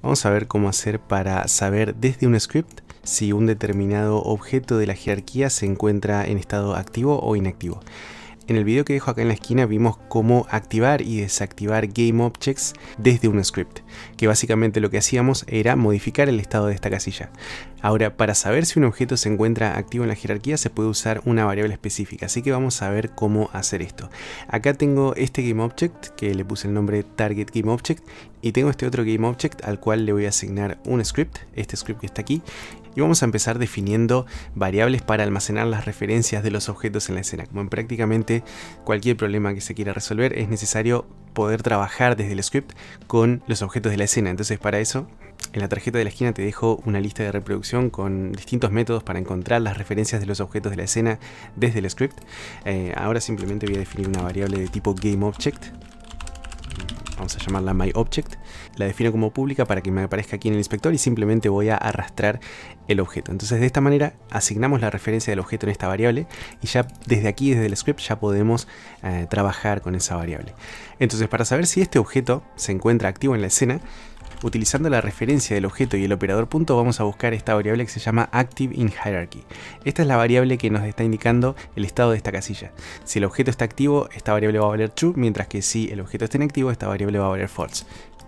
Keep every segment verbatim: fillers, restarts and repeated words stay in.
Vamos a ver cómo hacer para saber desde un script si un determinado objeto de la jerarquía se encuentra en estado activo o inactivo. En el video que dejo acá en la esquina vimos cómo activar y desactivar GameObjects desde un script, que básicamente lo que hacíamos era modificar el estado de esta casilla. Ahora, para saber si un objeto se encuentra activo en la jerarquía se puede usar una variable específica, así que vamos a ver cómo hacer esto. Acá tengo este GameObject que le puse el nombre TargetGameObject y tengo este otro GameObject al cual le voy a asignar un script, este script que está aquí. Y vamos a empezar definiendo variables para almacenar las referencias de los objetos en la escena. Como en prácticamente cualquier problema que se quiera resolver, es necesario poder trabajar desde el script con los objetos de la escena. Entonces, para eso, en la tarjeta de la esquina te dejo una lista de reproducción con distintos métodos para encontrar las referencias de los objetos de la escena desde el script. Eh, ahora simplemente voy a definir una variable de tipo GameObject. Vamos a llamarla MyObject. La defino como pública para que me aparezca aquí en el inspector y simplemente voy a arrastrar el objeto. Entonces de esta manera asignamos la referencia del objeto en esta variable y ya desde aquí, desde el script, ya podemos eh, trabajar con esa variable. Entonces, para saber si este objeto se encuentra activo en la escena, utilizando la referencia del objeto y el operador punto, vamos a buscar esta variable que se llama ActiveInHierarchy. Esta es la variable que nos está indicando el estado de esta casilla. Si el objeto está activo, esta variable va a valer true, mientras que si el objeto está inactivo, esta variable va a valer false.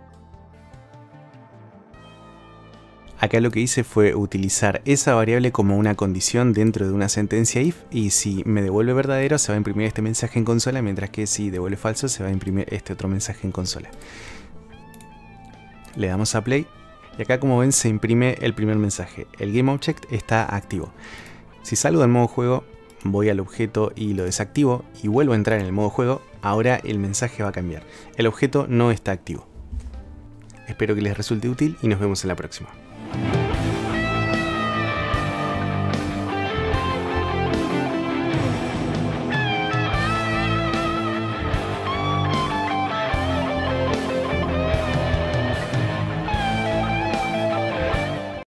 Acá lo que hice fue utilizar esa variable como una condición dentro de una sentencia if, y si me devuelve verdadero se va a imprimir este mensaje en consola, mientras que si devuelve falso se va a imprimir este otro mensaje en consola. Le damos a play y acá, como ven, se imprime el primer mensaje. El GameObject está activo. Si salgo del modo juego, voy al objeto y lo desactivo y vuelvo a entrar en el modo juego, ahora el mensaje va a cambiar. El objeto no está activo. Espero que les resulte útil y nos vemos en la próxima.